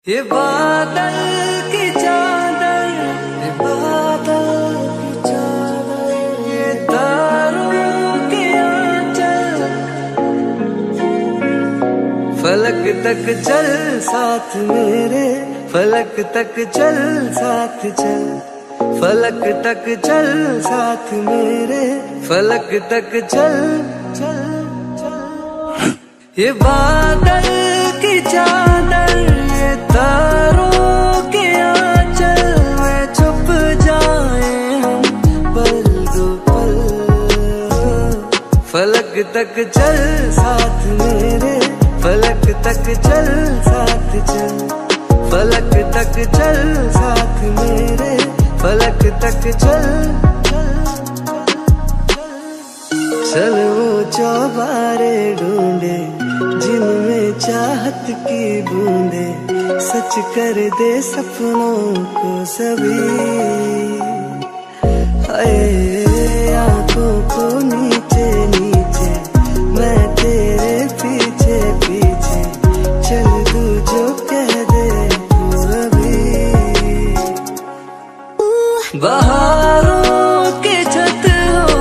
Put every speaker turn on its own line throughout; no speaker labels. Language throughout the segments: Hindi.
ये बादल की चादर, ये बादल की चादर, ये तारों के आंचल, फलक तक चल साथ मेरे, फलक तक चल साथ चल, फलक तक चल साथ मेरे, फलक तक चल चल चल। ये बादल की चादर, ये तारों के आंचल में छुप जाए हम पल दो पल, फलक तक चल साथ मेरे, फलक तक चल साथ चल, फलक तक चल साथ मेरे, फलक तक चल चल। वो चौबारे ढूंढे जिनमें चाहत की बूंदे, सच कर दे सपनों को सभी। हाय आंखों को नीचे नीचे, मैं तेरे पीछे पीछे, चल तू जो कह दे तू अभी। बहारों के छत हो,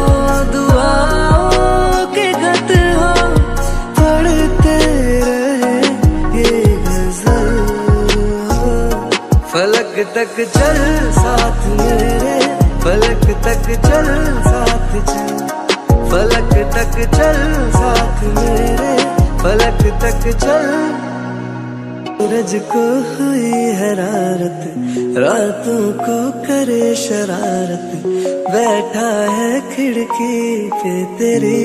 दुआओं के खत हो, पढ़ते रहे ये गजल। फलक तक चल साथ मेरे, फलक तक चल साथ चल, फलक तक चल साथ मेरे, फलक तक चल। सूरज को हुई हरारत, रातों को करे शरारत, बैठा है खिड़की पे तेरी।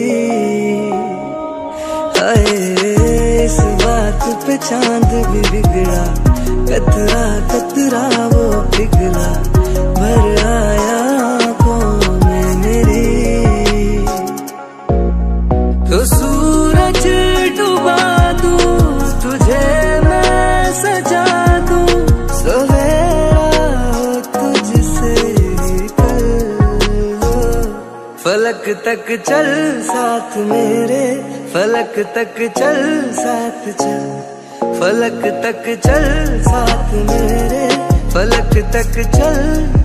हाय इस बात पे चांद भी बिगड़ा, कतरा कतरा वो पिघला, भर आया आंखों में मेरी। तो सूरज डुबा दूं तुझे मैं सजा दूं, सवेरा हो तुझसे ही कल। फलक तक चल साथ मेरे, फलक तक चल साथ चल, फलक तक चल साथ मेरे, फलक तक चल।